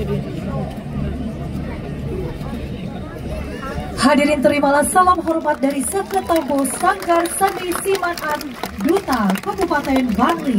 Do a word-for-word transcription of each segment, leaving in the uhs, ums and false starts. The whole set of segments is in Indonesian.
Hadirin terimalah salam hormat dari Seketombo Sanggar Seni Simanan Duta Kabupaten Bangli.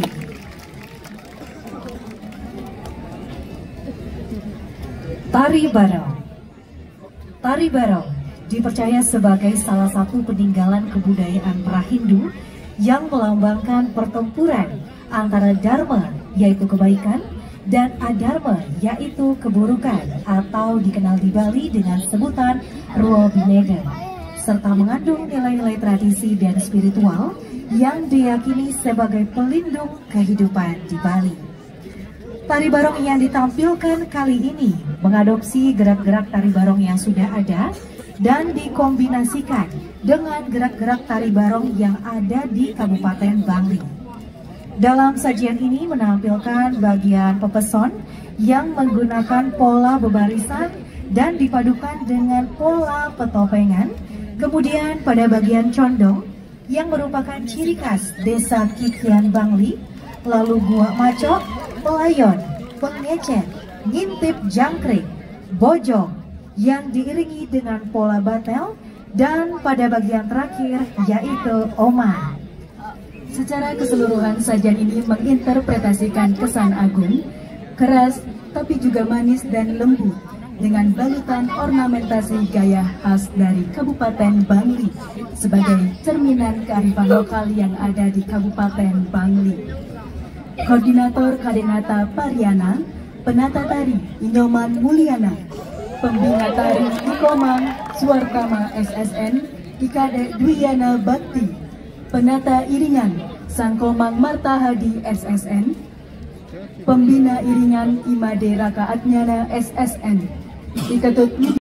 Tari Barong. Tari Barong dipercaya sebagai salah satu peninggalan kebudayaan Prahindu yang melambangkan pertempuran antara Dharma yaitu kebaikan dan Adharma yaitu keburukan atau dikenal di Bali dengan sebutan Ruo Binega, serta mengandung nilai-nilai tradisi dan spiritual yang diyakini sebagai pelindung kehidupan di Bali. Tari barong yang ditampilkan kali ini mengadopsi gerak-gerak tari barong yang sudah ada dan dikombinasikan dengan gerak-gerak tari barong yang ada di Kabupaten Bangli. Dalam sajian ini menampilkan bagian pepeson yang menggunakan pola bebarisan dan dipadukan dengan pola petopengan. Kemudian pada bagian condong yang merupakan ciri khas desa Kikian Bangli, lalu gua macok, pelayon, pengecet, ngintip jangkrik, bojong yang diiringi dengan pola batel, dan pada bagian terakhir yaitu oma. Secara keseluruhan sajian ini menginterpretasikan kesan agung, keras tapi juga manis dan lembut dengan balutan ornamentasi gaya khas dari Kabupaten Bangli sebagai cerminan kearifan lokal yang ada di Kabupaten Bangli. Koordinator Kadinata Pariana, penata tari Inyoman Mulyana, pembina tari Ikomang Suartama S S N Ikade Dwiyana Bakti, penata iringan Sangkomang Marta Hadi S S N, pembina iringan Imade Raka Adnyana S S N, Iketut